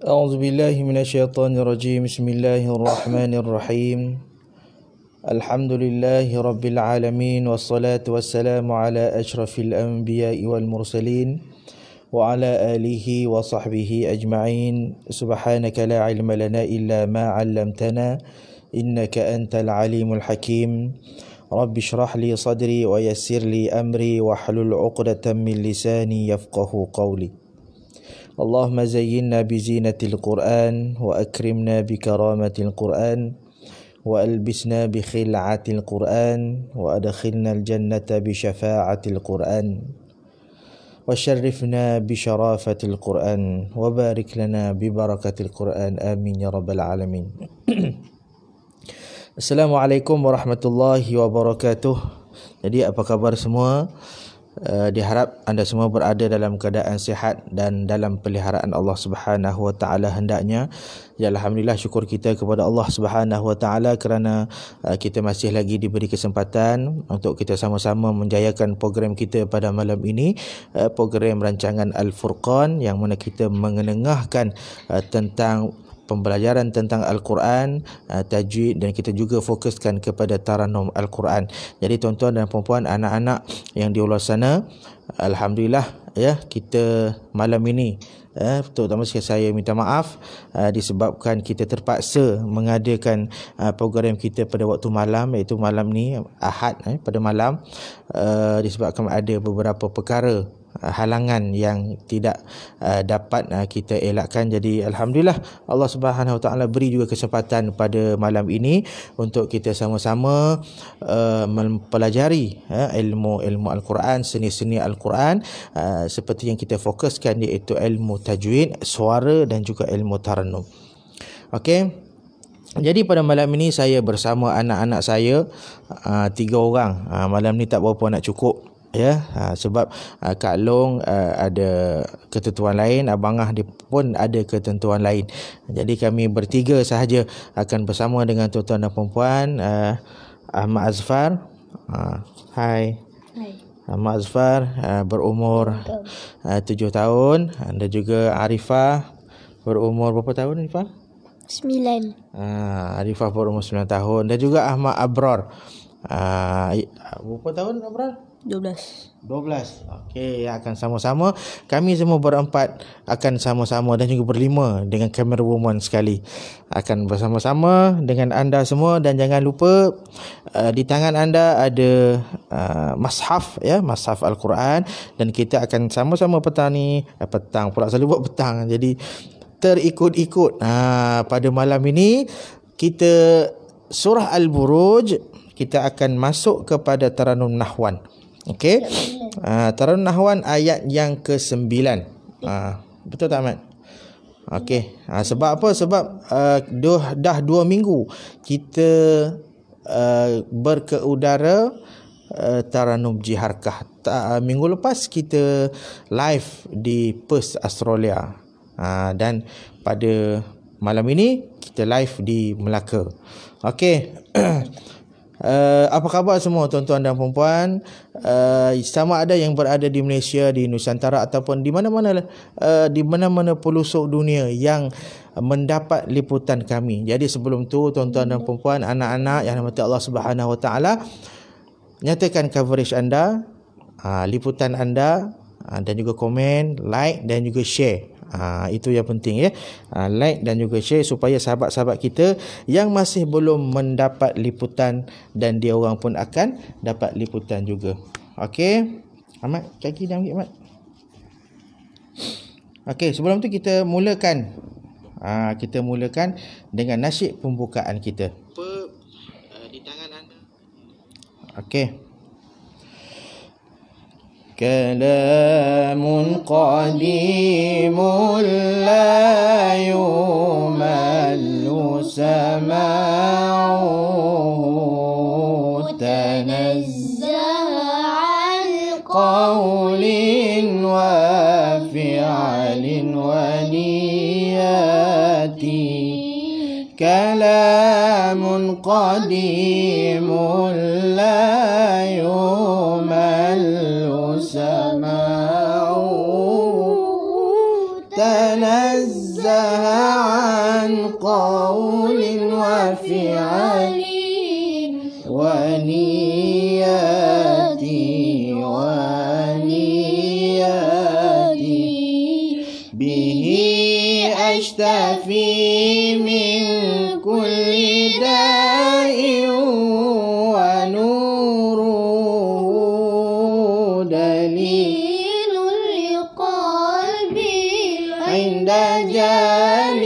أعوذ بالله من الشيطان الرجيم. بسم الله الرحمن الرحيم. الحمد لله رب العالمين والصلاة والسلام على أشرف الأنبياء والمرسلين وعلى آله وصحبه أجمعين. سبحانك لا علم لنا إلا ما علمتنا إنك أنت العليم الحكيم. رب اشرح لي صدري ويسر لي أمري واحلل عقدة من لساني يفقه قولي. اللهم زينا بزينة القرآن وأكرمنا بكرامة القرآن وألبسنا بخلعة القرآن وأدخلنا الجنة بشفاعة القرآن وشرفنا بشرافة القرآن وبارك لنا ببركة القرآن آمين يا رب العالمين. Assalamualaikum warahmatullahi wabarakatuh. Jadi apa khabar semua? Diharap anda semua berada dalam keadaan sihat dan dalam peliharaan Allah Subhanahu wa taala hendaknya. Ya, alhamdulillah, syukur kita kepada Allah Subhanahu wa taala kerana kita masih lagi diberi kesempatan untuk kita sama-sama menjayakan program kita pada malam ini, program rancangan Al-Furqan, yang mana kita mengenengahkan tentang pembelajaran tentang Al-Quran, tajwid, dan kita juga fokuskan kepada Tarannum Al-Quran. Jadi tuan-tuan dan puan-puan, anak-anak yang di luar sana, alhamdulillah ya, kita malam ini terutama saya minta maaf disebabkan kita terpaksa mengadakan program kita pada waktu malam, iaitu malam ni Ahad pada malam, disebabkan ada beberapa perkara halangan yang tidak dapat kita elakkan. Jadi alhamdulillah Allah Subhanahu Wa Taala beri juga kesempatan pada malam ini untuk kita sama-sama mempelajari ilmu Al-Quran, seni-seni Al-Quran, seperti yang kita fokuskan, iaitu ilmu tajwid, suara, dan juga ilmu tarannum. Okey. Jadi pada malam ini saya bersama anak-anak saya, 3 orang. Malam ni tak berapa nak cukup ya, sebab Kak Long ada ketentuan lain, Abang Ah dia pun ada ketentuan lain. Jadi kami bertiga sahaja akan bersama dengan tuan-tuan dan puan-puan. Ahmad Azfar, hai. Ahmad Azfar berumur 7 tahun, dan juga Arifah berumur berapa tahun, Arifah? 9. Arifah berumur 9 tahun, dan juga Ahmad Abrar. Berapa tahun Abrar? 12. Okey, akan sama-sama kami semua berempat akan sama-sama, dan juga berlima dengan camera woman sekali, akan bersama-sama dengan anda semua. Dan jangan lupa di tangan anda ada mushaf ya, mushaf Al-Quran, dan kita akan sama-sama petang pula, selalu buat petang, jadi terikut-ikut. Pada malam ini kita surah Al-Buruj, kita akan masuk kepada Tarannum Nahwan. Okey. Tarannum Nahwan ayat yang ke-9. Betul tak, Ahmad? Okey. Sebab apa? Sebab dah 2 minggu kita berkeudara Tarannum Jiharkah. Minggu lepas kita live di Perth, Australia. Dan pada malam ini kita live di Melaka. Okey. Apa khabar semua tuan-tuan dan puan-puan? Sama ada yang berada di Malaysia, di Nusantara, ataupun di mana-mana pelosok dunia yang mendapat liputan kami. Jadi sebelum tu tuan-tuan dan puan-puan, anak-anak yang dirahmati Allah Subhanahu Wa Taala, nyatakan coverage anda, liputan anda, dan juga komen, like, dan juga share. Itu yang penting ya. Like dan juga share supaya sahabat-sahabat kita yang masih belum mendapat liputan, dan dia orang pun akan dapat liputan juga. Okey. Ahmad, kaki dah ambil, Ahmad. Okey, sebelum tu kita mulakan. Kita mulakan dengan nasyid pembukaan kita. Di tangan anda. Okey. كلام قديم لا يمل سماعه تنزه عن قول وفعل ونيات كلام قديم لا يمل سماعه تنزه عن قول وفعل ونياتي به أشتفي من كل داء ونوره دليل لقلبي عند جال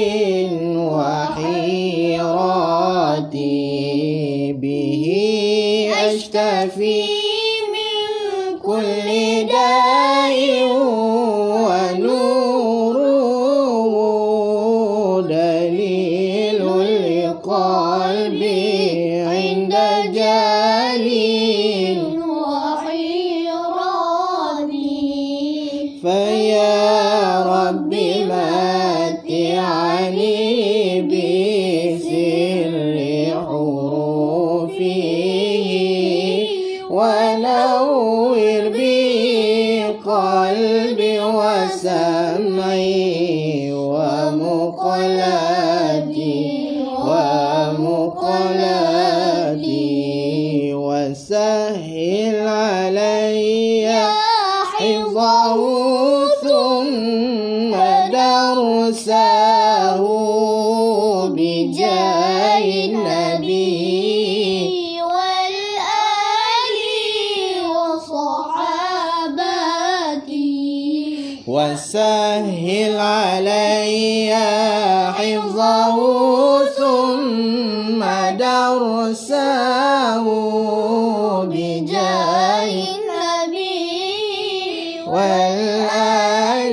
وحيراتي به أشتفي من كل داء ونوره دليل لقلبي عند جال وحيراتي فيا رب متعني بسر حروفه ونور بقلبي وسمعي ومقلتي وسهل علي حفظه ثم درسه بجاه النبي والآل وصحابته وسهل علي حفظه ثم درسه بجاه النبي والآل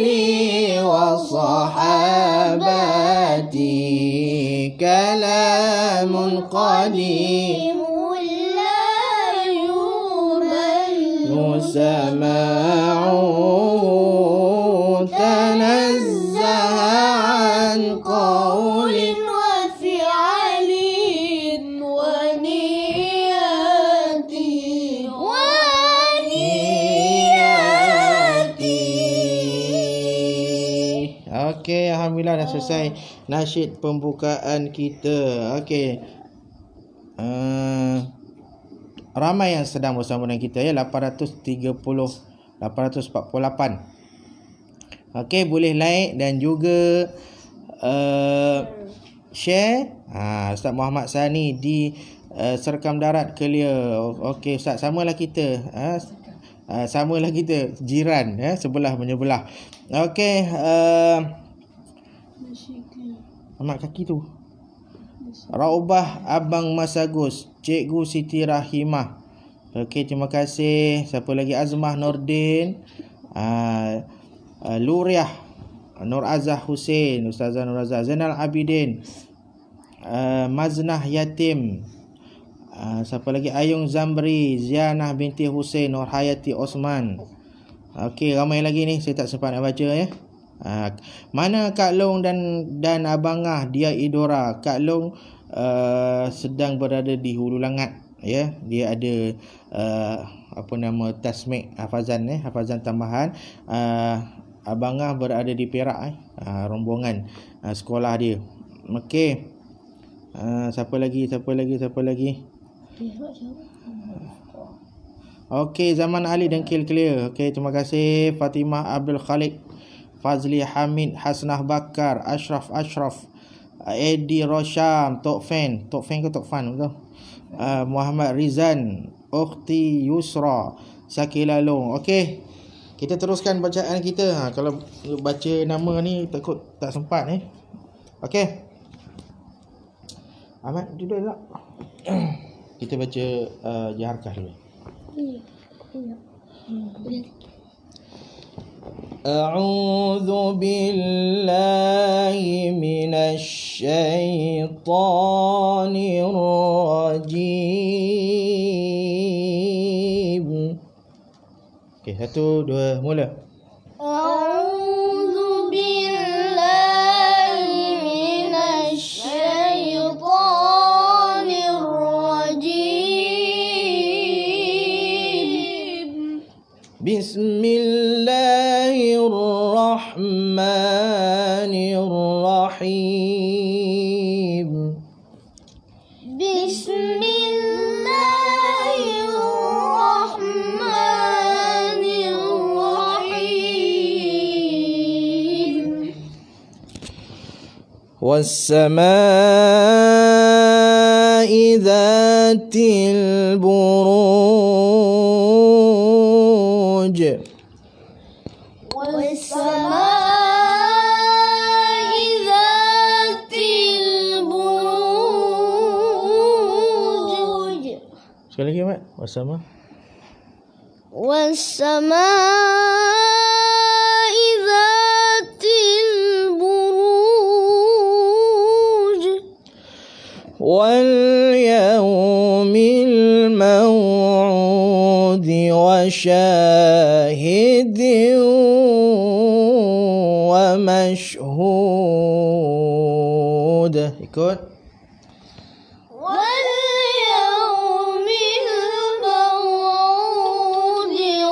وصحابته كلام قديم لا يمل سماعه تنزه عن قول وفعل ونياتي Okey, alhamdulillah dah selesai nasyid pembukaan kita. Okey. Ramai yang sedang bersama dengan kita ya, 848. Okey, boleh like dan juga share. Ustaz Muhammad Sani di Serkam Darat Kelia. Okey Ustaz, samalah kita. Samalah kita, jiran ya, sebelah menyebelah. Okey, amat kaki tu. Raubah Abang Masagus, Cikgu Siti Rahimah. Okey, terima kasih. Siapa lagi? Azmah Nordin, Luriah Nur Azah Hussein, Ustazah Nur Azah, Zainal Abidin, Maznah Yatim, siapa lagi? Ayung Zamri, Zianah binti Hussein, Nur Hayati Osman. Okey, ramai lagi ni, saya tak sempat nak baca ya. Mana Kak Long dan Abangah Dia Idora. Kak Long sedang berada di Hulu Langat ya. Dia ada tasmik hafazan hafazan tambahan. Abangah berada di Perak rombongan sekolah dia. Okey. Siapa lagi? Okey, Zaman Ali Dengkil Clear. Okey, terima kasih. Fatimah Abdul Khalik, Fazli Hamid, Hasnah Bakar, Ashraf, Edi Rosham, Tok Fan ke Tok Fan betul? Muhammad Rizan, Ukhti Yusra, Sakila Long. Okey, kita teruskan bacaan kita. Kalau baca nama ni takut tak sempat ni. Okey, Ahmad duduk tak? Kita baca Jaharkah dulu. A'udzu billahi minasy syaithanir rajim. Okey, 1 2 mula. A'udzu billahi minasy syaithanir rajim. Bismillahirrahmanirrahim. الرحيم بسم الله الرحمن الرحيم والسماء ذات البروج والسماء ذات البروج Sekali lagi Mat. Wasama. والسماء ذات البروج واليوم الموعود وشاهد ومشهود. Ikut. واليوم الموعود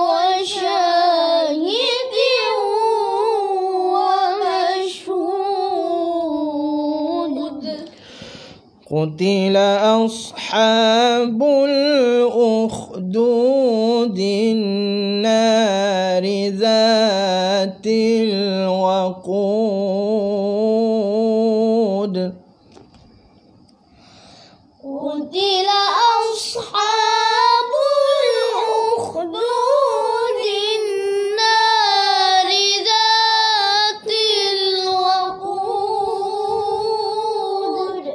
وشاهد ومشهود قتل أصحاب الأخدود النار ذات الوقود قتل أصحاب الأخدود النار ذات الوقود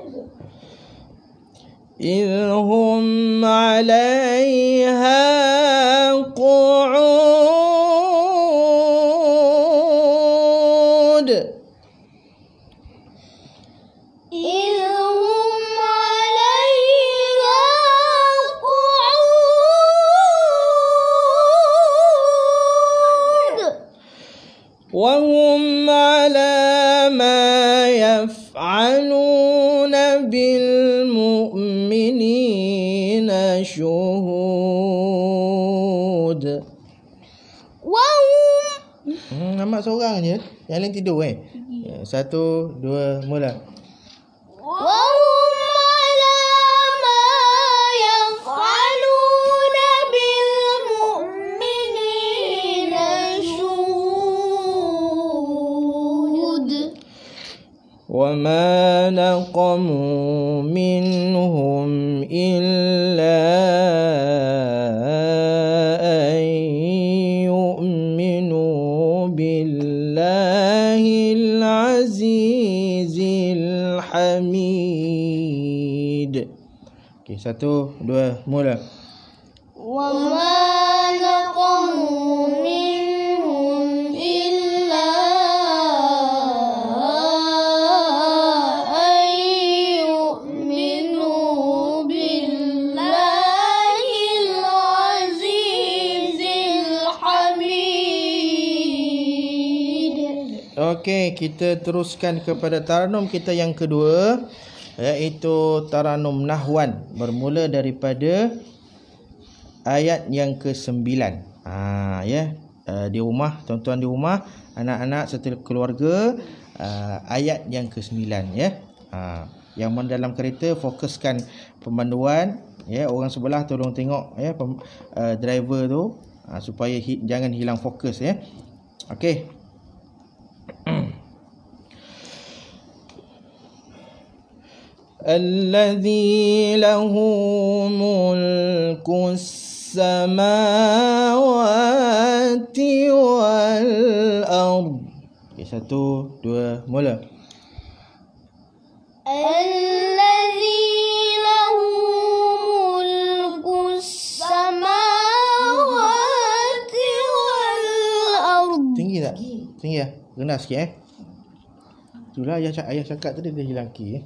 إذ هم عليها قعود إذ هم عليها قعود وهم على ما يفعلون بالمؤمنين شهود. وهم Nampak seorang je. Yang lain tidur Satu, dua, mula. وهم على ما يفعلون بالمؤمنين شهود وما نقموا منهم إلا أن يؤمنوا بالله العزيز الحميد. Okay, satu, dua, mula. وما نقموا منهم إلا أن يؤمنوا بالله العزيز الحميد. Okey, kita teruskan kepada taranum kita yang kedua, iaitu taranum nahwan, bermula daripada ayat yang ke-9. Di rumah, tuan-tuan di rumah, anak-anak serta keluarga, ayat yang ke-9 ya. Yang mana dalam kereta fokuskan pemanduan ya, orang sebelah tolong tengok ya, driver tu supaya jangan hilang fokus ya. Okey. الذي له ملك السماوات والأرض. Okay, satu, dua, mula. الذي له ملك السماوات والأرض. Tinggi tak? Tinggi lah. Rendah sikit Itulah ayah cakap tadi dia hilang ki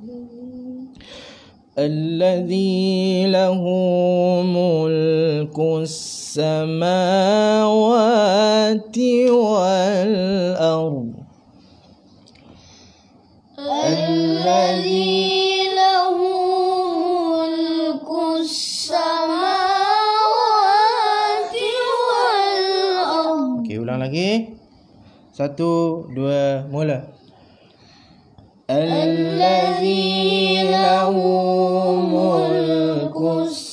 الذي له ملك السماوات والأرض الذي له ملك السماوات والأرض. Okey, ulang lagi. Satu, dua, mula. الذي له ملك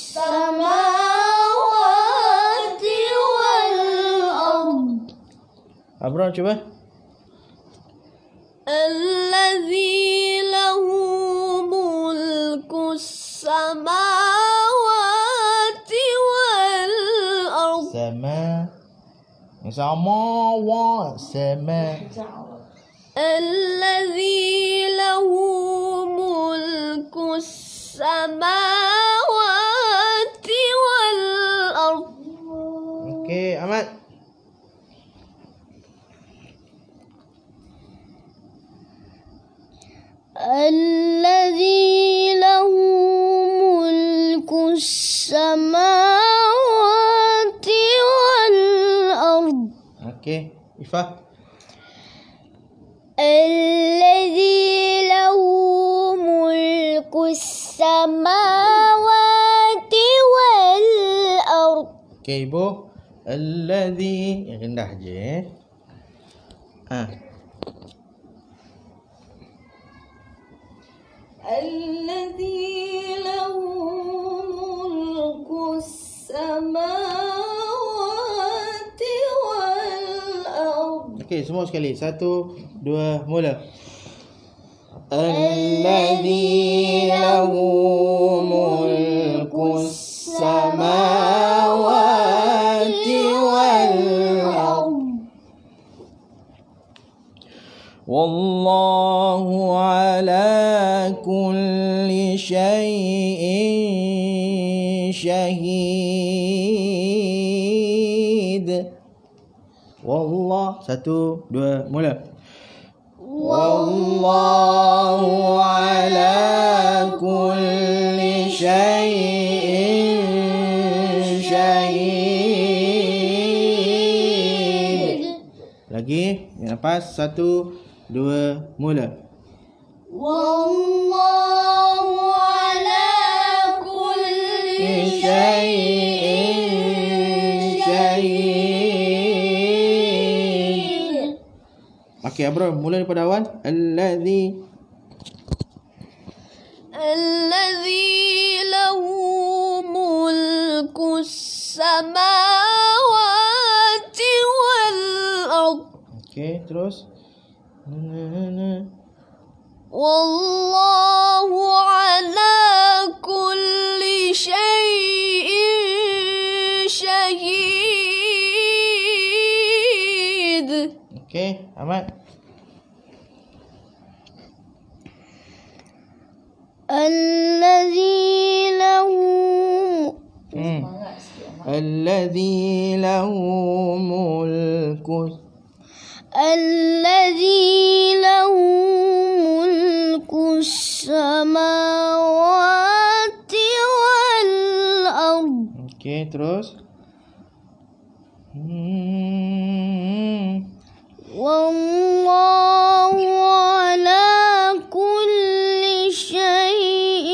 السماوات والأرض. Abrar cuba. الذي له ملك السماوات والأرض. Samawat. الذي له ملك السماوات والأرض. Okey, Ahmad. الذي له ملك السماوات والأرض. Okey, Ifah. الذي له ملك السماوات والأرض. Okey, Ibu. Alladhi yang rendah je. الذي له ملك السماوات والأرض. Okey, semua sekali. 1, 2, mula. Alladhi lahu mulku samawati wal ard. Wallahu ala kulli syai'in syahid. Wallah. 1, 2, mula. Wallahu ala kulli syai'in syahid. Lagi, nafas. 1, 2, mula. والله على كل Syai'in syahid. Okey, Abrar, mula daripada awal. Alladhi له ملك السماوات والأرض. Okey, terus. والله على كل شيء شهيد. Okey, Ahmad. الذي له الذي له ملك ملك السماوات والأرض. Okey, terus. والله على كل شيء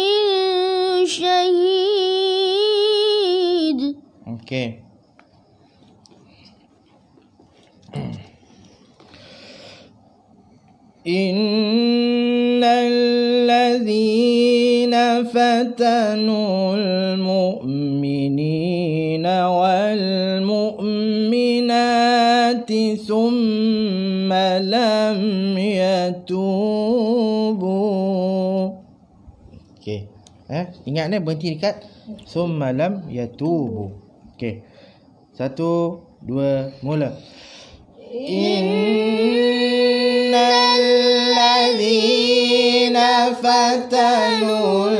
شهيد. Okey. Innal ladzina fatanul mu'minina wal mu'minati thumma lam yatubu. Okey. Ingat ni berhenti dekat thumma lam yatubu. Okey. 1, 2, mula. Innal ladzina fatanul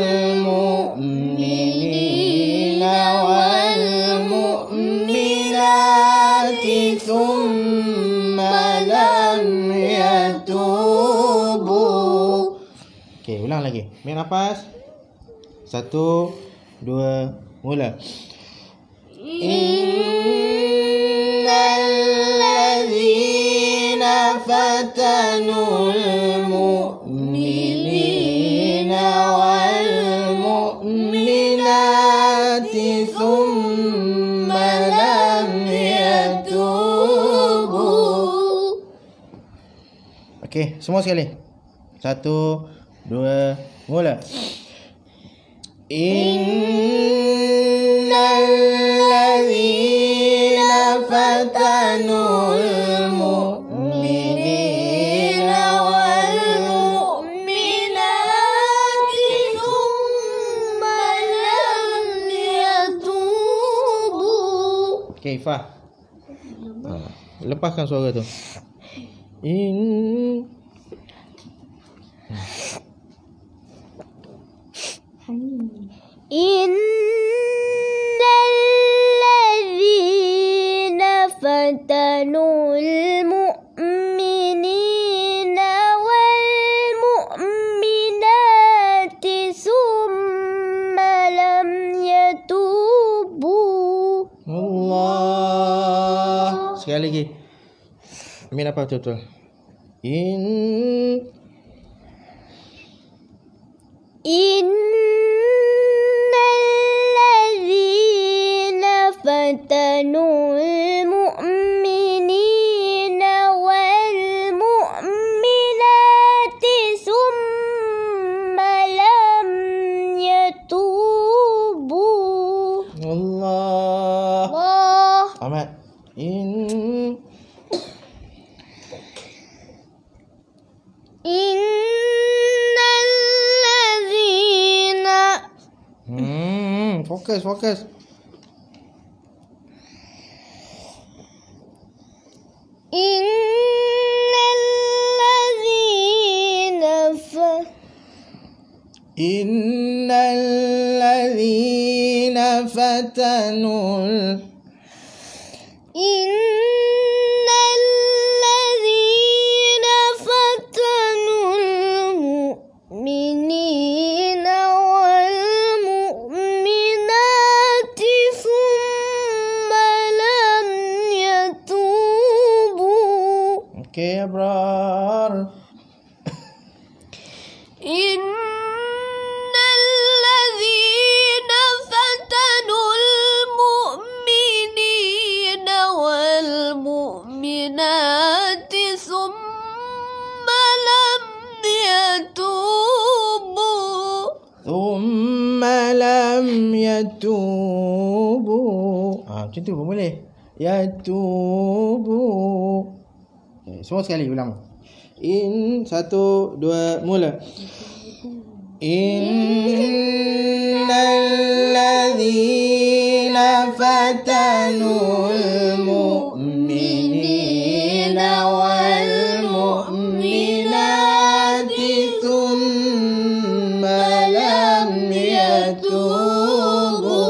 mu'minina wal mu'minati thumma lam yatubu. Okey, ulang lagi. Ambil nafas. 1, 2, mula. Innal ladzina fatanul mu'minina wal mu'minati thumma lam yatubu. Okey, semua sekali. 1, 2, mula. Innalladzina fatanul mu'minina wal mu'minati thumma lam yatubu. Okay, Fah. Lepaskan suara tu. Innalladzina fatanul mu'minina wal mu'minati summa lam yatubu. Allah. Sekali lagi. Amin apa betul-betul? Innalladzina fatanul mu'minina wal mu'minati summa lam yatubu. Allah. Allah. Ahmad. Innalladzina Fokus. Innalladzina fatanul mu'minina wal mu'minati summa lam yatubu. Okay, Abrar. Innalladzina fatanul mu'minina wal mu'minati summa lam yatubu. Thumma lam yatubu. Macam tu pun boleh. Yatubu. Semua sekali ulang. 1, 2, mula. Innalladzina fatanul mu'minina wal mu'minati thumma lam yatubu.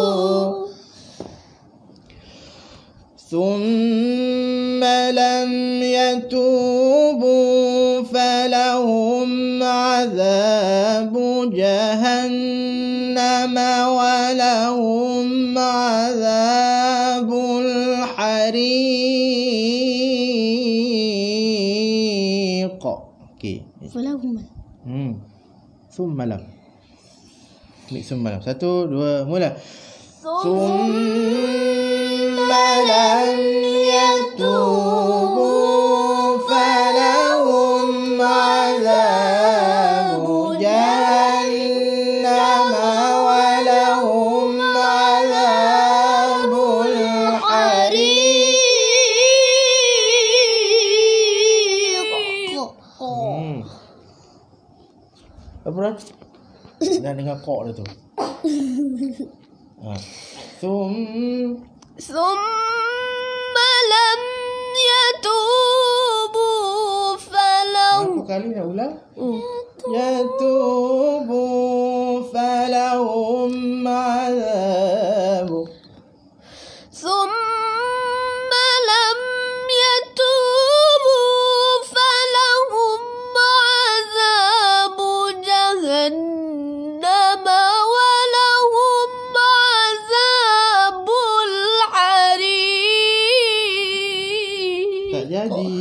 فلهم عذاب جهنم ولهم عذاب الحريق. Okay. ثم لم. ثم لم. 1, 2, mula. ثم لم يتوبوا فلهم عذاب جهنم ولهم عذاب الحريق. Apa? Dah dengar kok dah tu. Summa lam yatubu falahu. Berapa kali nak ulang? Yatubu falahum azabu. Summa lam yatubu falahum azabu jahannam walahum azabul harim. Tak jadi.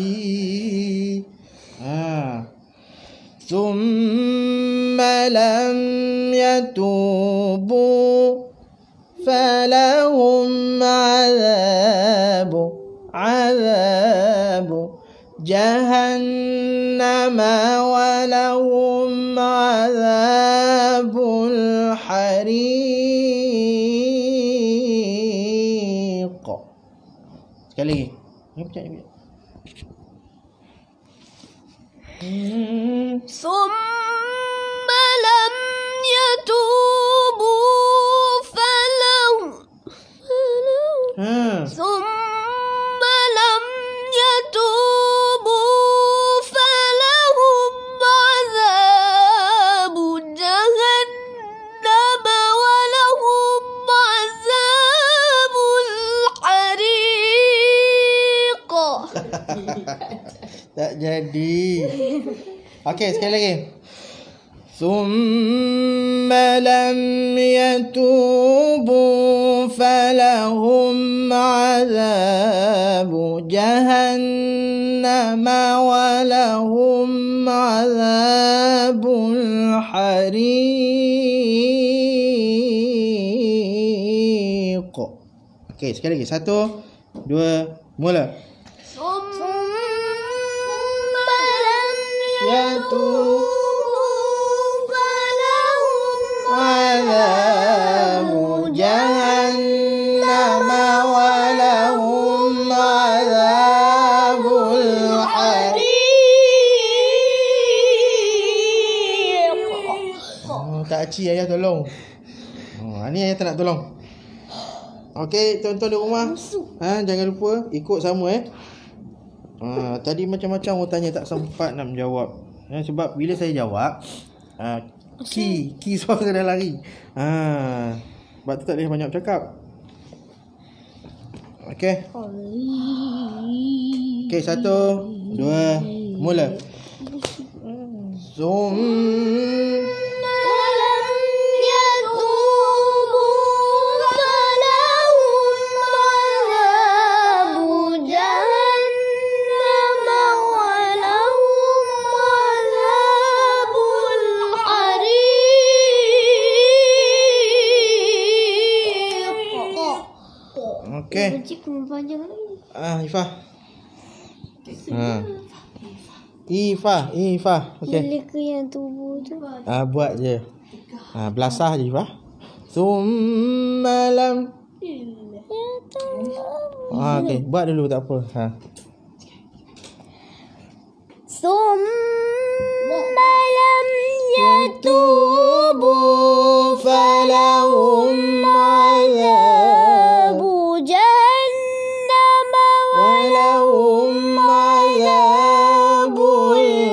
Thumma lam yatubu falahum azabu جهنم ولهم عذاب الحريق. Sekali lagi. Ni pecah ni. ثم لم يتوبوا ثم لم يتوبوا فلهم عذاب جهنم ولهم عذاب الحريق. Tak jadi. Okey, sekali lagi. ثم لم يتوبوا فلهم عذاب جهنم ولهم عذاب الحريق. Okey, sekali lagi. 1, 2, mula. ثم لم يتوبوا عذاب جهنم ولهم عذاب الحريق. Tak aci ayah tolong. Ni ayah tak nak tolong. Okey, tuan-tuan di rumah, jangan lupa ikut sama tadi macam-macam orang tanya tak sempat nak menjawab. Sebab bila saya jawab Ki suara dah lari. Sebab tu tak boleh banyak bercakap. Okey. Okey, 1, 2, mula. Okey. Ifah. Ifah. Okey. Boleh ke yang tubuh tu? Buat je. Belasah je Ifah. Summa lam. Okey, buat dulu tak apa. Summa lam yatubu falahum yatubu jahannam walahum azabul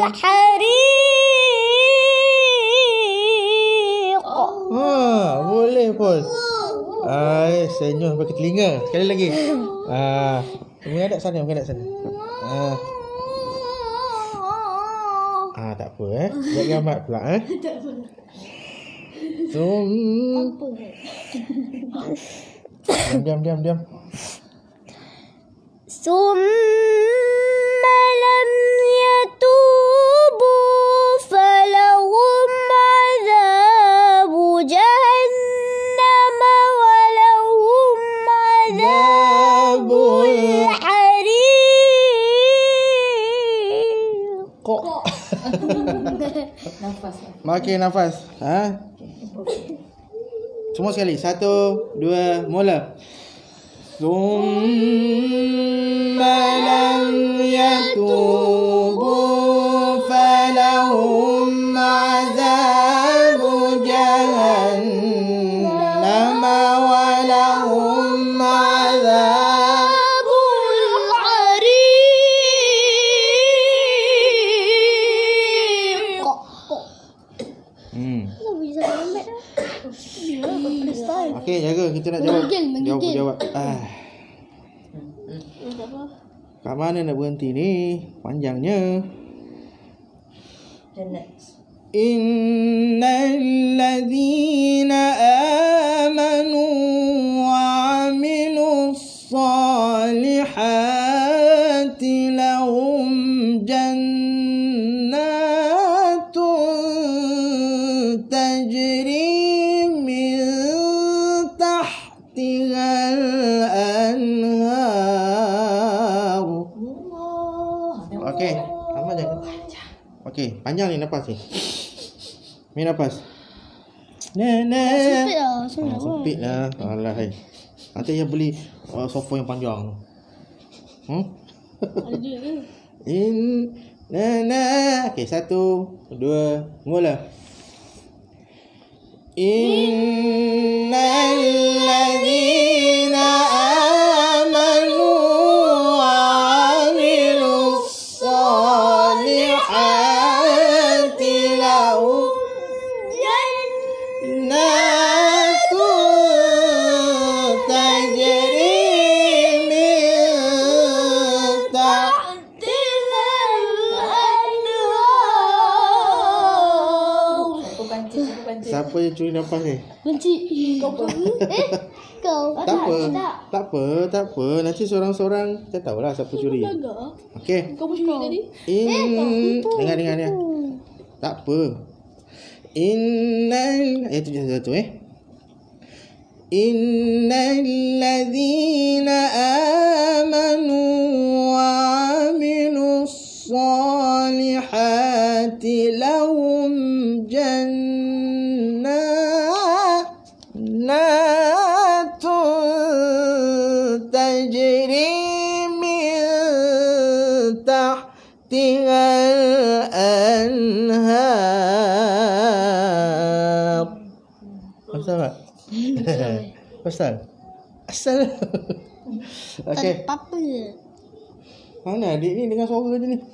hariq. Boleh pun. Senyum pakai telinga. Sekali lagi. Menghadap sana. Tak apa Buat gambar pula Tak apa. Diam. Summa lam yatubu falahum azabu jahannam walahum azabul hariq. Makin nafas. Semua sekali. 1, 2, mula. Thumma lam yatubu falahum azabu jahannam walahum azabul hariq. Okey, jaga kita nak jawab. Jawab. Kat mana nak berhenti ni? Panjangnya. Innal ladzina amanu wa amilus salihati lahum jannatun tajri min tahtihal anhar. Okey. Panjang ni nafas ni. Ambil nafas. Sempit lah. Senang Sempit lah. Alah. Nanti dia beli sofa yang panjang. Ada ke? Okay, 1, 2, mula. Innal ladzina amanu wa amilus solihati lahum jannatun tajri min Siapa yang curi nafas ni? Benci. Kau. Tak apa. Nanti seorang-seorang kita tahulah siapa curi. Okey. Kau pun curi tadi? Dengar. Tak apa. Itu je satu Innal ladzina amanu wa amilus solihati lahum jannatun tajri min tahtihal anhar. Pasal tak? Pasal? Asal. Okey. Apa? Mana adik ni dengar suara je ni?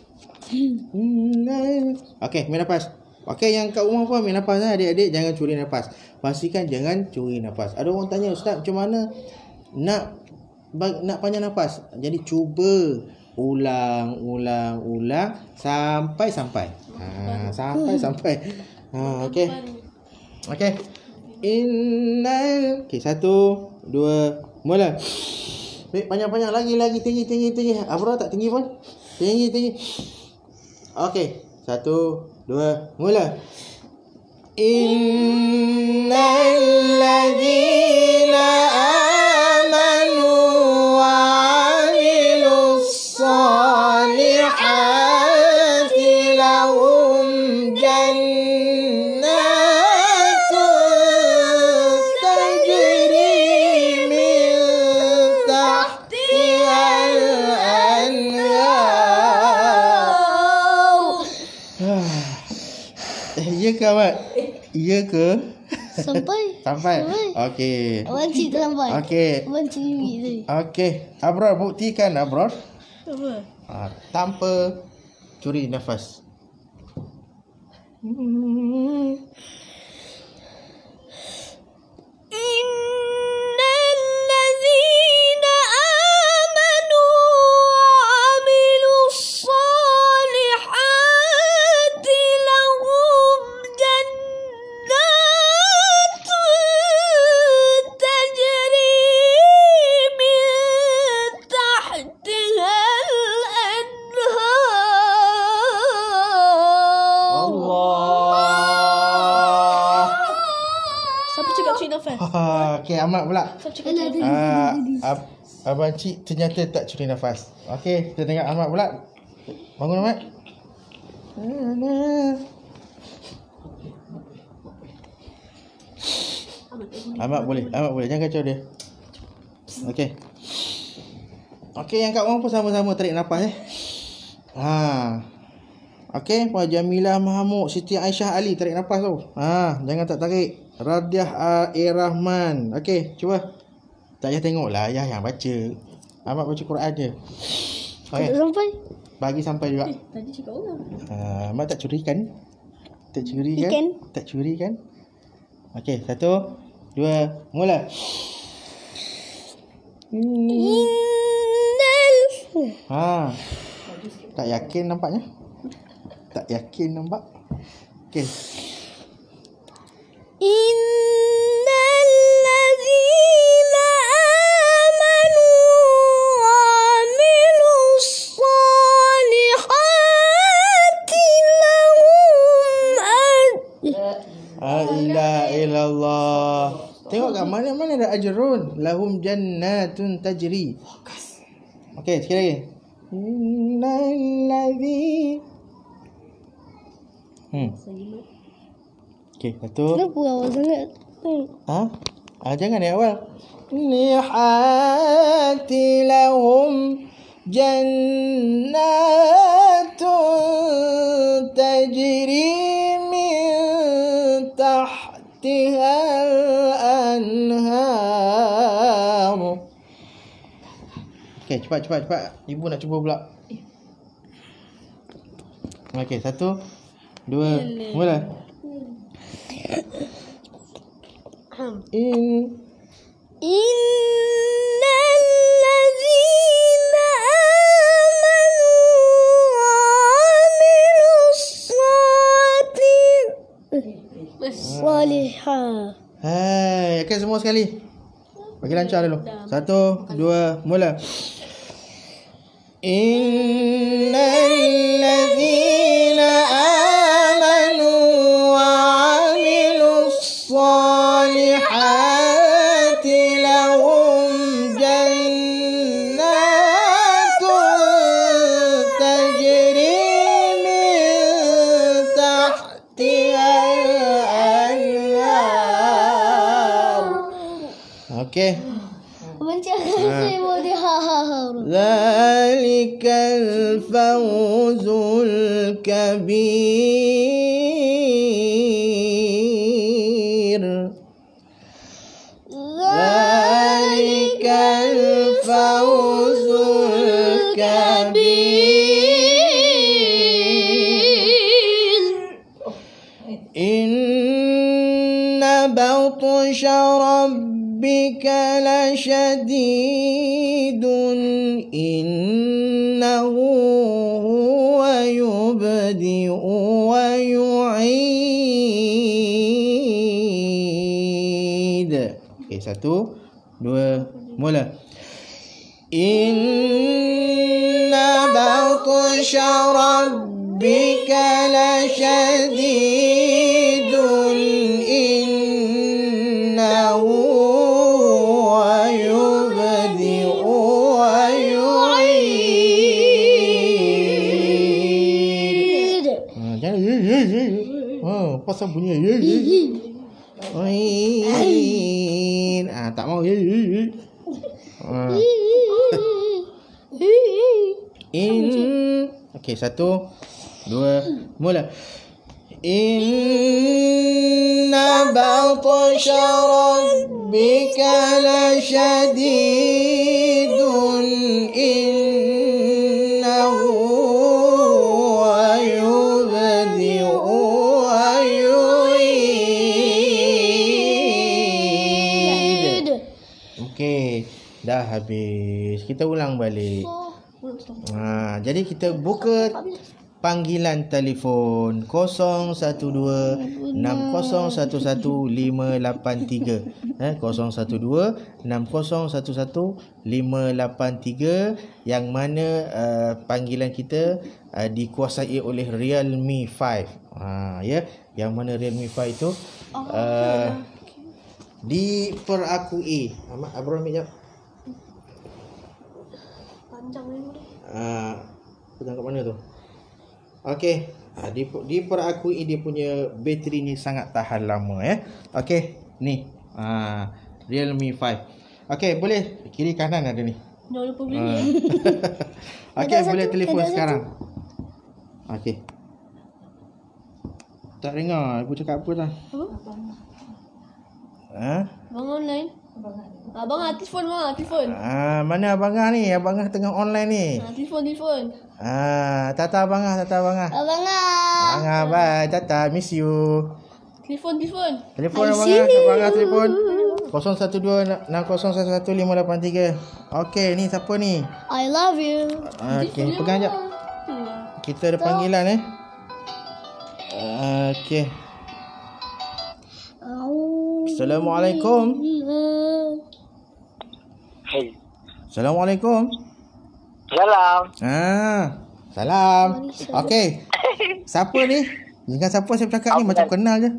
Okey, ambil nafas. Okey, yang kat rumah pun ambil nafas lah. Adik-adik jangan curi nafas. Pastikan jangan curi nafas. Ada orang tanya, Ustaz macam mana nak panjang nafas? Jadi cuba ulang sampai. Sampai. Okey. Okey, 1, 2, mula. Baik, panjang-panjang lagi tinggi. Abra tak tinggi pun. Tinggi. Okey, 1, 2, mula. Innal ladzina amanu wa amilus solihati lahum jannatun tajri min tahtihal anhar. Ya ke Ahmad? Ya ke? Sampai. Okey. Abang cik tak sampai. Okey. Abang cik tadi. Okey. Abrar, buktikan Abrar. Apa? Tanpa curi nafas. Innal ladzina amanu wa amilus solihati lahum jannatun tajri min tahtihal anhar. Allah. Siapa cakap curi nafas? Okey, Ahmad pula. Siapa cakap curi nafas? Abang Cik ternyata tak curi nafas. Okey, kita tengok Ahmad pula. Bangun Ahmad. Ahmad boleh. Jangan kacau dia. Okey. Okey, yang kat orang pun sama-sama tarik nafas Okey, Puan Jamilah Mahamud, Siti Aisyah Ali tarik nafas tu. Jangan tak tarik. Radiah Rahman. Okey, cuba. Tak payah tengoklah, ayah yang baca. Ahmad baca Quran je. Okey. Tak sampai. Bagi sampai juga. Tadi cakap orang. Ahmad tak curi kan? Ikan. Tak curi kan? Okey, 1, 2, mula. Innal. Tak yakin nampaknya. Okey. Innal ladzina amanu wa amilus solihati lahum La ilaha illallah. Tengok kat mana-mana ada ajrun. Lahum jannatun tajri. Okey, sekali lagi. Innal ladzi. Okey, satu. Kenapa awal sangat? Jangan ni awal. Nihati lahum jannatun tajri min tahtiha al-anhar. Okey, cepat. Ibu nak cuba pula. Okey, 1, 2, mula. Innal ladzina amanu wa amilus salihah. Okey, semua sekali. Bagi lancar dulu. 1, 2, mula. Innal ladzina amanu wa amilus salihati lahum jannatun tajri min tahtiha al-anhar. Okey. Macam saya boleh Zalikal fawzul kabir. Zalikal fawzul kabir. Inna batsha rabbika lasyadidun. Innahu huwa yubdi'u wa yu'id. Okey, 1, 2, mula. Inna batsha rabbika lasyadidun. Innahu huwa yubdi'u wa yu'id. Jangan pasal bunyi tak mau. Okey, 1, 2, mula. Inna batsha rabbika lasyadidun. Innahu huwa yubdi'u wa yu'id. Okey, dah habis. Kita ulang balik. Jadi kita buka panggilan telefon 012-6011-583. 012-6011-583, yang mana panggilan kita dikuasai oleh Realme 5. Yang mana Realme 5 itu diperakui. Abang ambil jap. Panjang ni. Pegang kat mana tu? Okey. Diperakui dia punya bateri ni sangat tahan lama Okey, ni Realme 5. Okey, boleh kiri kanan ada ni. Jangan lupa beli ni. Okey, boleh telefon sekarang. Okey. Tak dengar ibu cakap apa dah. Abang online. Abang telefon telefon. Mana abangah ni? Abangah tengah online ni. Telefon. Tata abangah. Abangah, bye. Tata, miss you. Telefon. Telefon abangah telefon. 012-6011-583. Okey, ni siapa ni? I love you. Okey, pegang jap. Kita ada panggilan Okey. Assalamualaikum. Hey. Assalamualaikum. Salam. Salam. Okey. Siapa ni? Dengan siapa saya bercakap ni? Macam kenal je.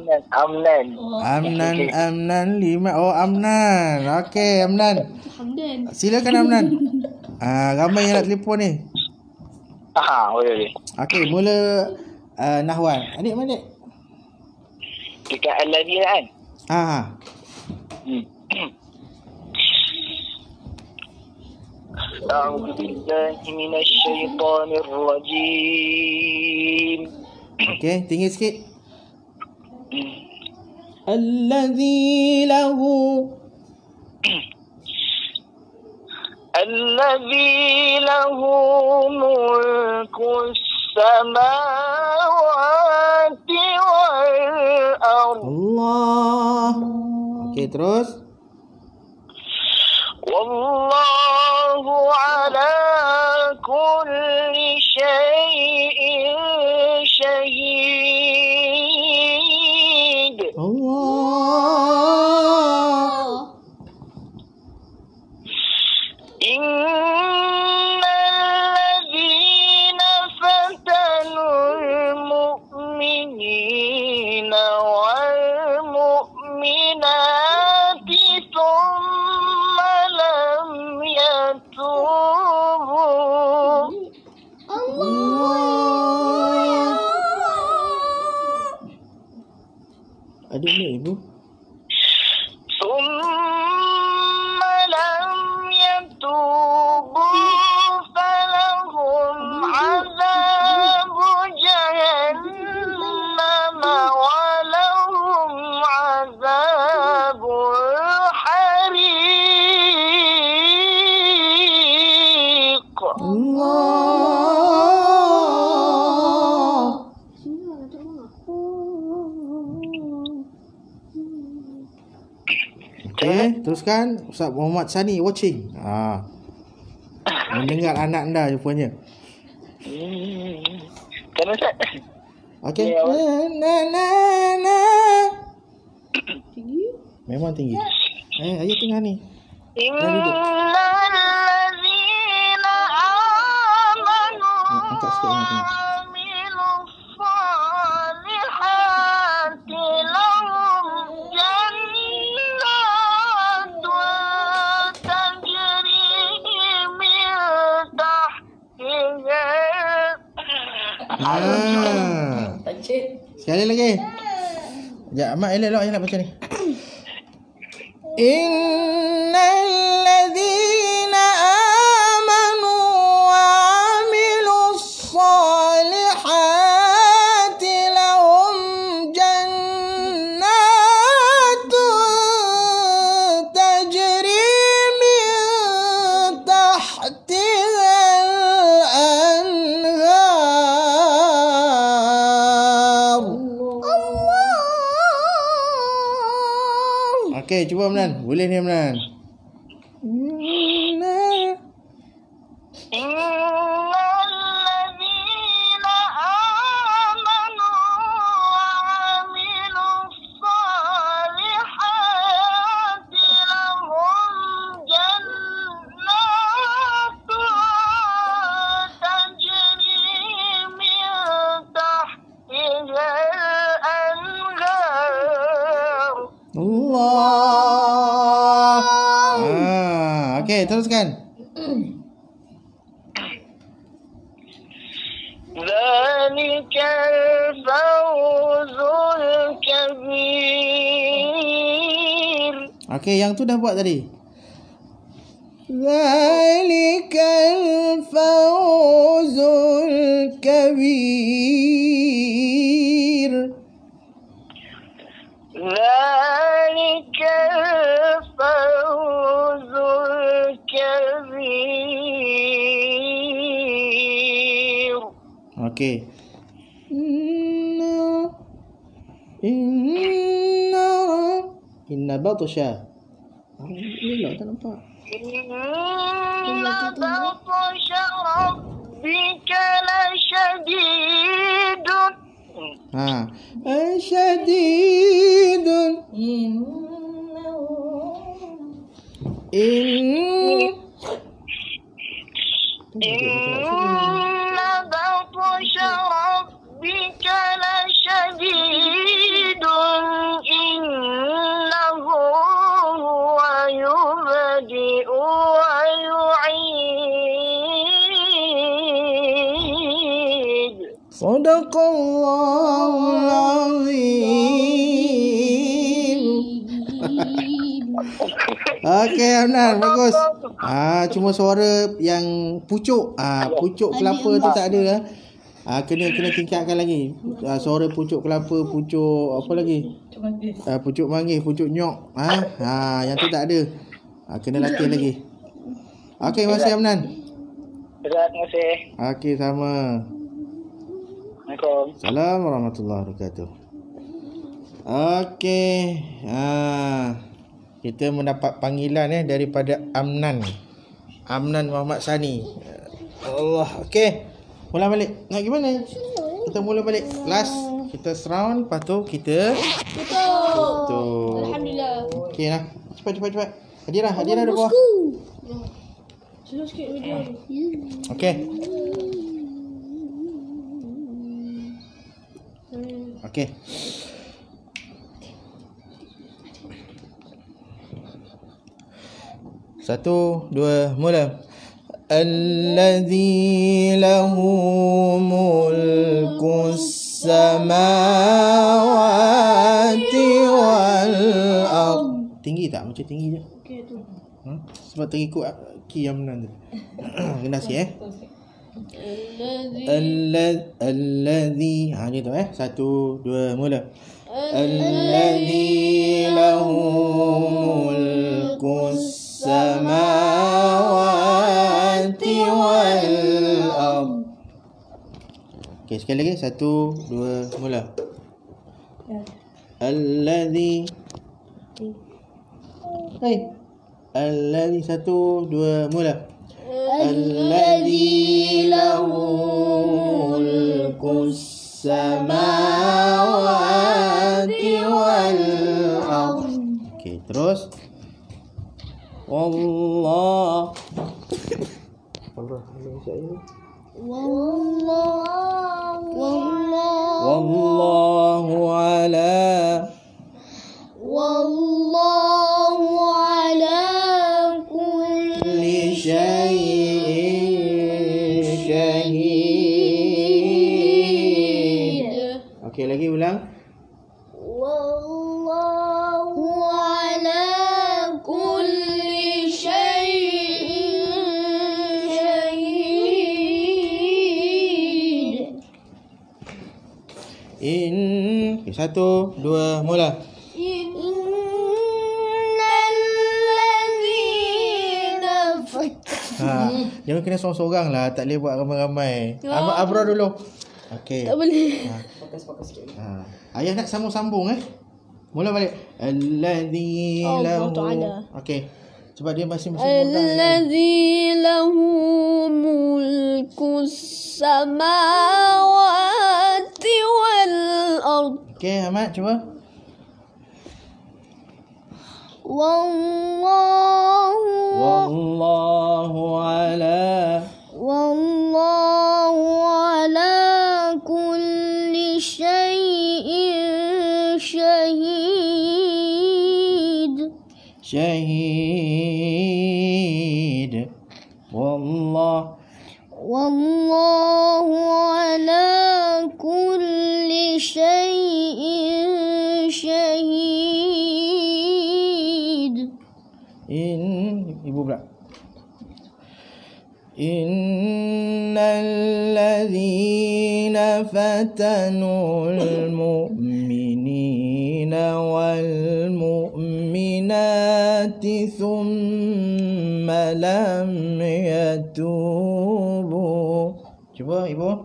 Amnan 5. Oh, Amnan. Okey, Amnan. Silakan Amnan. Ramai yang nak telefon ni. Boleh. Okey, mula Nahwan. Adik mana? Dekat Al-Ladhi kan? أعوذ بالله من الشيطان الرجيم. Okey, tinggi sikit. Alladhi lahu الذي له ملك السماوات والأرض. Allah. Okey, terus. والله على كل شيء شهيد. Allah. إن الذين فتنوا المؤمنين والمؤمنات ثم لم يتوبوا Adik ni ibu. ثم لم يتوبوا فلهم عذاب جهنم ولهم عذاب الحريق. Allah. Okey, teruskan. Ustaz Muhammad Sani watching. Mendengar anak anda rupanya. Kan Ustaz? Okey. Ya, Na. Tinggi. Memang tinggi. Ayat tengah ni. إن الذين آمنوا Angkat sikit yang tengah. وعملوا الصالحات لهم جنات تجري من تحتها. Sekali lagi. Sekejap, Amat elok je nak baca ni. Innal ladzina amanu wa amilus salihati lahum jannatun tajri min tahtiha al-anhar. Okey, cuba Amnan. Boleh ni Amnan. إن الذين آمنوا وعملوا الصالحات لهم جنات تجري من تحتها الأنهار. Allah. Okey, teruskan. ذلك الفوز الكبير. Okey, yang tu dah buat tadi. Zalikal fawzul kabir. ذلك الفوز الكبير. Okey. Inna batsha. Elok tak nampak. إن بطش ربك لشديد. Syadidun. إن بطش ربك لشديد إنه هو يبدئ ويعيد. Sadaqallah. Okey Amnan, bagus. Cuma suara yang pucuk. Pucuk kelapa tu tak ada. Kena tingkatkan lagi. Suara pucuk kelapa, pucuk apa lagi? Pucuk manggis, pucuk nyok. Yang tu tak ada. Kena latih lagi. Okey, terima kasih Amnan. Terima kasih. Okey, sama. Assalamualaikum. Assalamualaikum warahmatullahi wabarakatuh. Okey. Kita mendapat panggilan daripada Amnan Muhammad Sani. Allah. Okey. Mula balik. Nak gimana? Kita mula balik. Last kita round, lepas tu kita betul. Alhamdulillah. Okey lah. Cepat. Hadirah dah bawah. Slow sikit video. Okey. Okey. Satu, dua, mula. Alladzi lahu mulkus samawati wal ard. Tinggi tak? Macam tinggi je. Okey tu. Sebab terikut key yang menang tu. Kena sikit Alladzi. Ni tu Satu, dua, mula. Alladzi lahu mulkus samawati wal ard. Okey, sekali lagi. Satu, dua, mula. Alladzi. Alladzi. Satu, dua, mula. Alladzi lahu mulkus samawati wal ard. Okey, terus. Wallah. Wallahu ala kulli syai'in syahid. Okey, lagi ulang. Wallahu ala kulli syai'in syahid. Okay, satu, dua, mula. Jangan kena seorang-seorang lah. Tak boleh buat ramai-ramai. Abrar dulu. Okey. Tak boleh. Fokus sikit. Ayah nak sambung-sambung Mula balik. Alladzi lahu. Okey. Sebab dia masing-masing Alladzi lahu mulkus samawati wal ard. Okey, Ahmad cuba. Wallahu ala kulli syai'in syahid. Wallahu ala kulli syai'in syahid. Ibu pula. Innal ladzina fatanul mu'minina wal mu'minati thumma lam yatubu. Cuba ibu.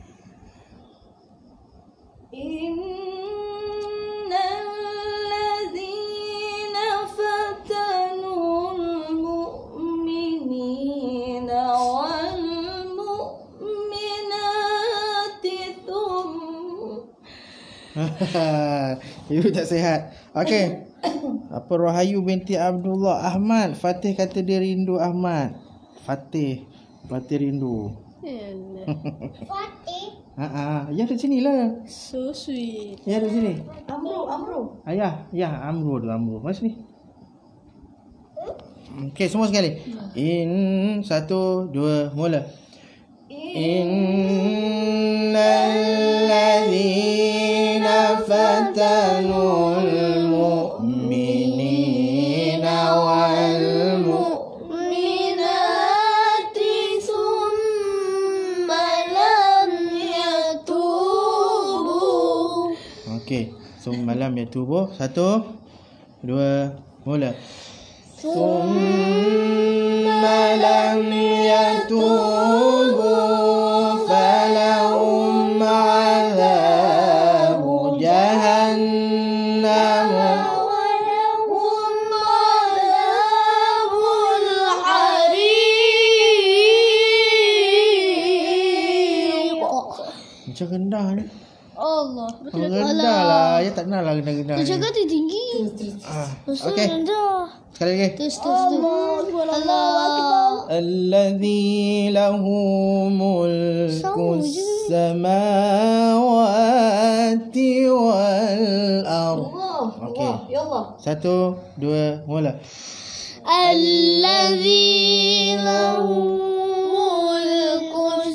Ibu tak sihat. Okey. Apa Rahayu binti Abdullah Ahmad. Fatih kata dia rindu Ahmad. Fatih rindu. Fatih. Ayah di sini lah. So sweet. Ayah di sini. Amru. Ayah, Amru. Mas ni. Okey, semua sekali. Satu, dua, mula. Innalladzina fatanul mu'minina wal Okey. Summa lam yatubu. 1, 2, mula. Summa lam yatubu falahum adzabu jahannam. Macam rendah ni. Allah. Rendah lah. Ya tak nak lah rendah-rendah ni. Cakap tu tinggi. Okey. Sekali lagi. Terus. Allah. Alladzi lahu mulku samawati wal ard. Okey. Ya Allah. 1, 2, mula. Alladzi lahu mulku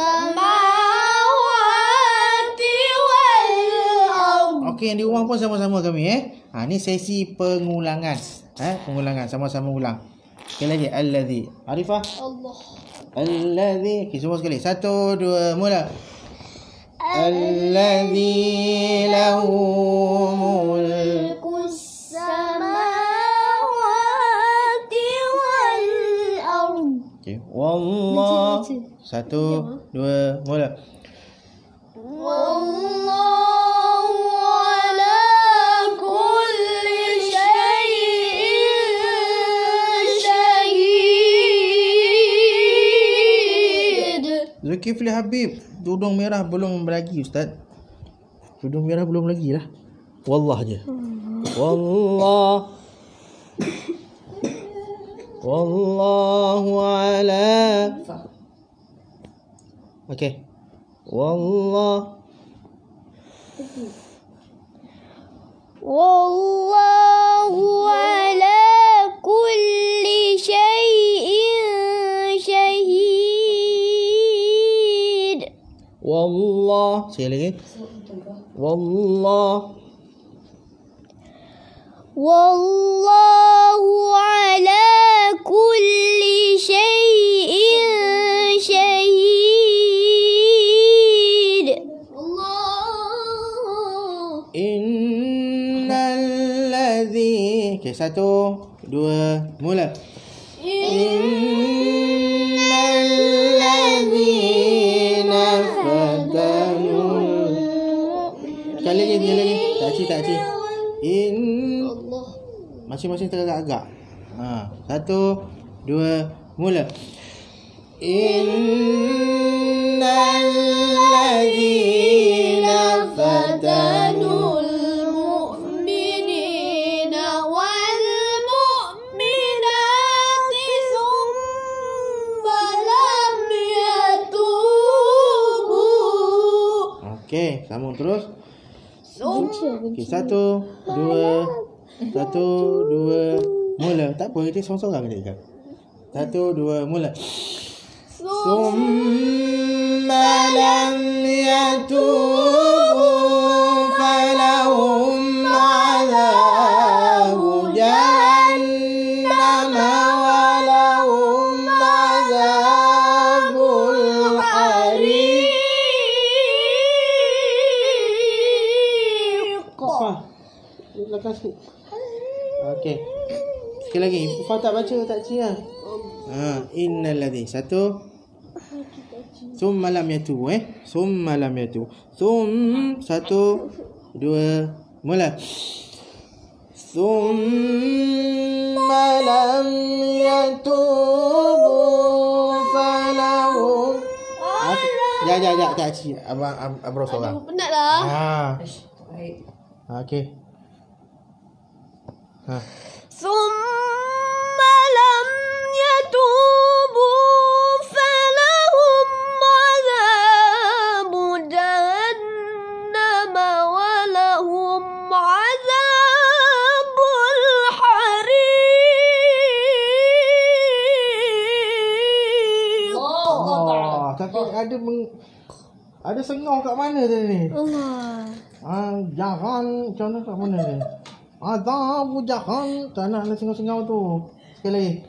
samawati wal ard. Okey, yang di rumah pun sama-sama kami ni sesi pengulangan. Pengulangan sama-sama ulang. Sekali lagi allazi. Arifah? Allah. Allazi. Okey, semua sekali. 1, 2, mula. Allazi lahu mulku Samawati wal ard. Okey. Wallah. 1, 2, mula. Wallahu ala kulli syai'in syahid. Zulkifli Habib, tudung merah belum lagi Ustaz. Tudung merah belum lagi lah. Wallah je. Wallah. Wallahu ala. Okey. Wallah. Wallahu ala kulli syai'in syahid. Wallah. Sekali lagi. Wallah. Wallahu ala kulli syai'in syahid. Allah. Innal ladzi. Okey, 1, 2, mula. Innal ladzina fatanu. Sekali lagi. Tak ci. Masing-masing teragak-agak. 1, 2, mula. Innal ladzina fatanul mu'minina wal mu'minati thumma lam yatubu. Okey, sambung terus. Okey, 1, 2, mula. Tak apa, kita sorang-sorang je kan. 1, 2, mula. Summa lam yatubu falahum adzabu jahannam wa lahum adzabul hariq. Lekas sikit. Okey. Sekali lagi. Fah tak baca, tak cia. Innal ladzi. 1. Summa lam yatubu Summa lam yatubu. 1, 2, mula. Summa lam yatubu falahum. Sekejap, tak cia. Abang seorang. Penat lah. Okey. Summa lam yatubu falahum adzabu jahannam wa lahum adzabul hariq. Tapi ada sengau kat mana tadi ni? Allah. Jangan macam mana kat mana ni? Azab jahan. Tak nak sengau-sengau tu. Sekali lagi.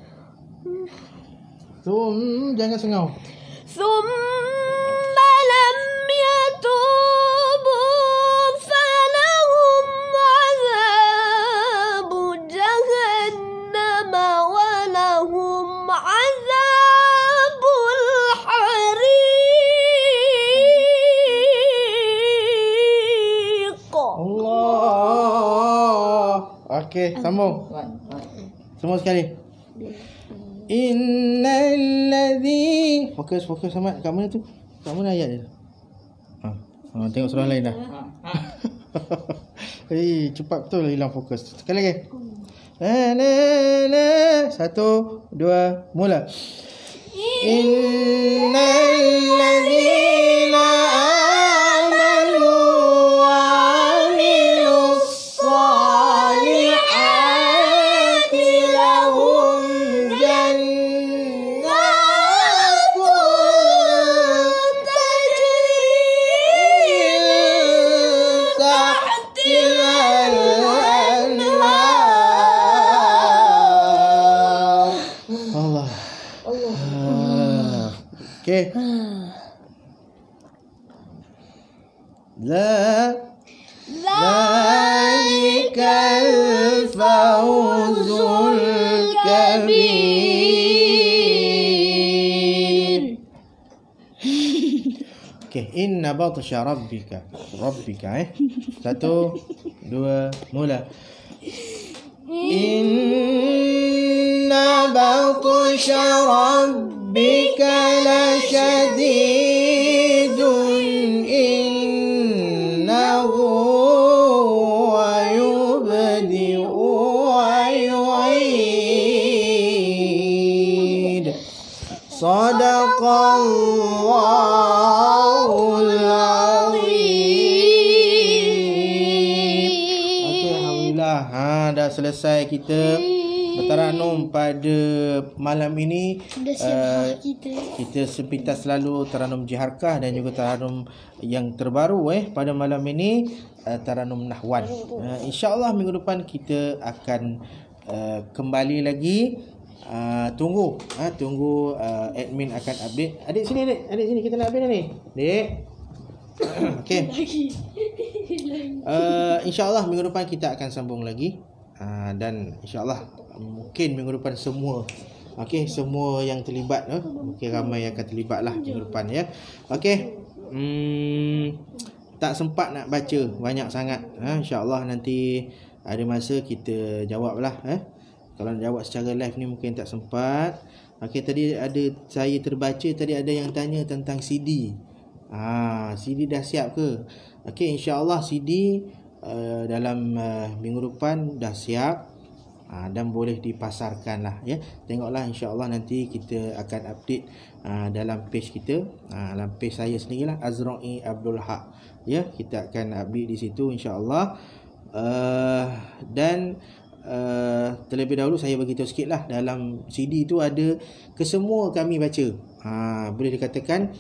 Jangan sengau. Thumma lam yatubu falahum Okey, sambung. Semua sekali. Innal ladzi fokus sama kat mana tu? Kat mana ayat dia? Tengok surah lain dah. Cepat betul hilang fokus. Sekali lagi. Satu, dua, mula. Innal ladzina amanu wa amilus salihati lahum jannatun tajri tahtihal anhar. Allah. Okey. Zalikal fawzul kabir. Okey, inna batsha rabbika. Satu, dua, mula. Inna batsha rabbika lasyadidun innahu wa yubdi'u wa yu'id. Sadaqallahul azim. Okey, alhamdulillah. Dah selesai kita bertaranum pada malam ini. Kita sepintas selalu taranum jiharkah dan juga taranum yang terbaru pada malam ini, taranum nahwan. InsyaAllah minggu depan kita akan kembali lagi. Tunggu admin akan update. Adik sini, adik sini, kita nak update ni. Adik. Okey. InsyaAllah minggu depan kita akan sambung lagi. Dan insyaAllah mungkin minggu depan semua semua yang terlibat mungkin ramai yang akan terlibat lah minggu depan ya. Okey, tak sempat nak baca banyak sangat. InsyaAllah nanti ada masa kita jawab lah. Kalau nak jawab secara live ni mungkin tak sempat. Okey, tadi ada saya terbaca, tadi ada yang tanya tentang CD. CD dah siap ke? Okey, insyaAllah CD dalam minggu depan dah siap dan boleh dipasarkan lah ya. Tengoklah, insyaAllah nanti kita akan update dalam page kita, dalam page saya sendirilah, Azra'i Abdul Haq ya. Kita akan update di situ insyaAllah. Dan terlebih dahulu saya beritahu sikit lah, dalam CD tu ada kesemua kami baca. Boleh dikatakan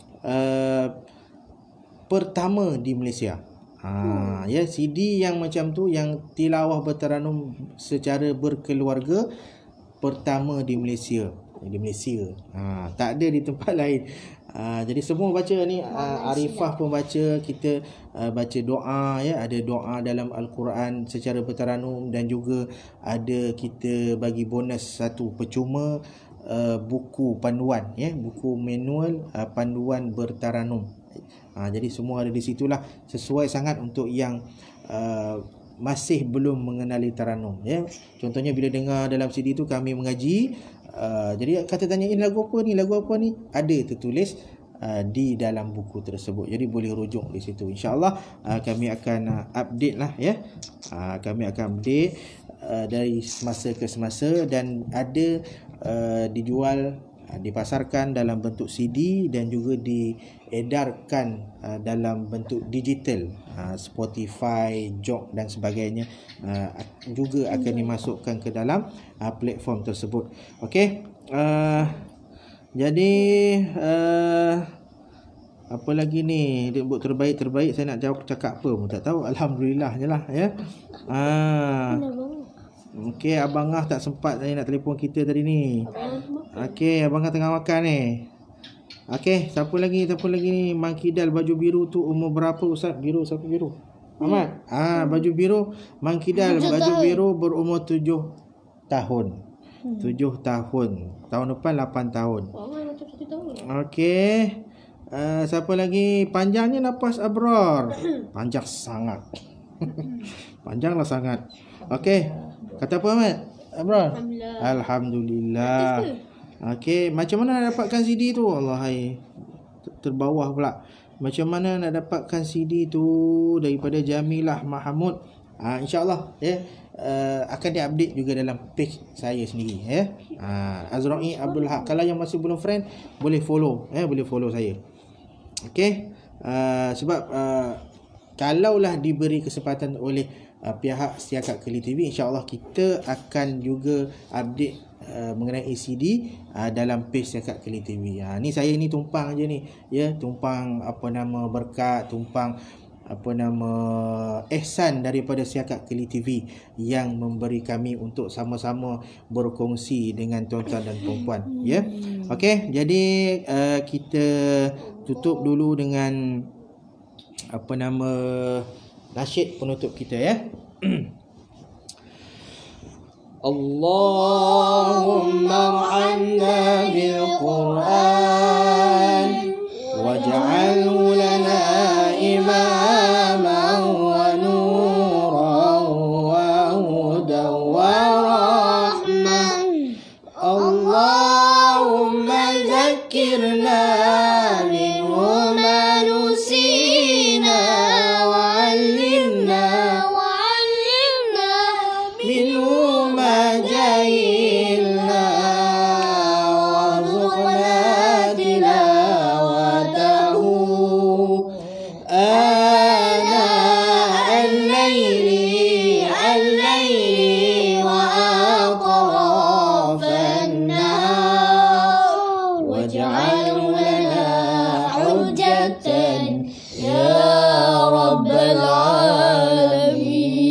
pertama di Malaysia. Ya, CD yang macam tu, yang tilawah bertaranum secara berkeluarga, pertama di Malaysia. Tak ada di tempat lain. Jadi semua baca ni, Arifah pun baca, kita baca doa ya, ada doa dalam Al-Quran secara bertaranum, dan juga ada kita bagi bonus satu percuma buku panduan ya, buku manual panduan bertaranum. Jadi semua ada di situlah, sesuai sangat untuk yang masih belum mengenali taranum ya. Contohnya bila dengar dalam CD tu kami mengaji, jadi kata tanya ini lagu apa ni, ada tertulis di dalam buku tersebut. Jadi boleh rujuk di situ. InsyaAllah kami akan update lah ya. Kami akan update dari semasa ke semasa, dan ada dijual, dipasarkan dalam bentuk CD dan juga diedarkan dalam bentuk digital, Spotify, Jok dan sebagainya, juga akan dimasukkan ke dalam platform tersebut. Okey, jadi apa lagi ni, buat terbaik saya nak jawab cakap apa pun tak tahu. Alhamdulillah je lah ya. Okey, Abang Ah tak sempat saya nak telefon kita tadi ni. Okey, Abang Ah tengah makan ni. Okey, siapa lagi ni? Mang Kidal baju biru tu umur berapa Ustaz? Biru, siapa biru? Ahmad. Baju biru, Mang Kidal baju biru berumur 7 tahun. 7 tahun. Tahun depan 8 tahun. Okey. Siapa lagi? Panjangnya nafas Abrar. Panjang sangat. Panjanglah sangat. Okey. Kata apa Ahmad? Abrar? Alhamdulillah. Okey, macam mana nak dapatkan CD tu? Allah hai. Terbawah pula. Macam mana nak dapatkan CD tu daripada Jamilah Mahmud? InsyaAllah ya. Akan diupdate juga dalam page saya sendiri ya. Azra'i Abdul Haq. Kalau yang masih belum friend, boleh follow boleh follow saya. Okey. Sebab kalaulah diberi kesempatan oleh pihak Siakat Keli TV, insya-Allah kita akan juga update mengenai CD dalam page Siakat Keli TV. Ni saya ni tumpang aja ni ya, tumpang berkat, tumpang ihsan daripada Siakat Keli TV yang memberi kami untuk sama-sama berkongsi dengan tuan-tuan dan puan-puan ya. Okey, jadi kita tutup dulu dengan nasyid penutup kita ya. Allahumma arhamna bil Qur'an waj'alhu lana imaman wa nuran wa hudan wa rahmah. Allahumma zakkirna minhu ma nusina wa 'allimna minhu ma jahilna warzuqna tilawatahu ana al-layli wa atrafan nahar waj'alhu lana hujjatan ya rabbal alamin.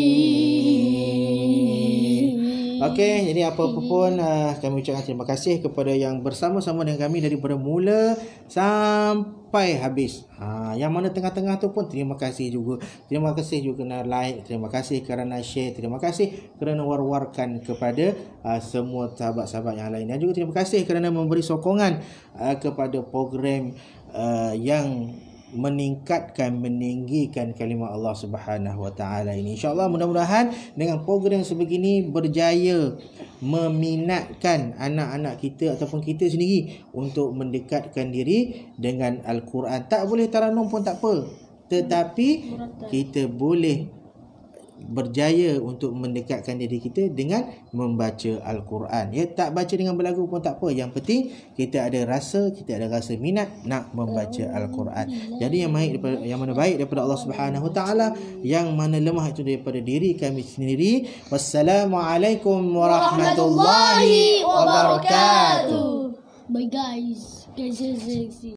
Okey, jadi apa-apa pun kami ucapkan terima kasih kepada yang bersama-sama dengan kami daripada mula sampai habis. Yang mana tengah-tengah tu pun terima kasih juga. Terima kasih juga kerana like, terima kasih kerana share, terima kasih kerana war-warkan kepada semua sahabat-sahabat yang lain. Dan juga terima kasih kerana memberi sokongan kepada program yang meninggikan kalimah Allah Subhanahu Wa Taala ini. InsyaAllah mudah-mudahan dengan program sebegini berjaya meminatkan anak-anak kita ataupun kita sendiri untuk mendekatkan diri dengan Al-Quran. Tak boleh taranum pun tak apa, tetapi kita boleh berjaya untuk mendekatkan diri kita dengan membaca Al-Quran. Ya, tak baca dengan berlagu pun tak apa. Yang penting kita ada rasa minat nak membaca Al-Quran. Jadi yang mana baik daripada Allah Subhanahu Wa Taala, yang mana lemah itu daripada diri kami sendiri. Wassalamualaikum warahmatullahi wabarakatuh. Bye guys. Guys, sexy.